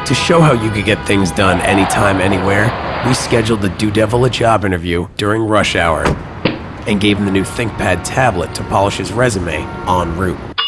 To show how you could get things done anytime, anywhere, we scheduled the Do-Devil a job interview during rush hour and gave him the new ThinkPad tablet to polish his resume en route.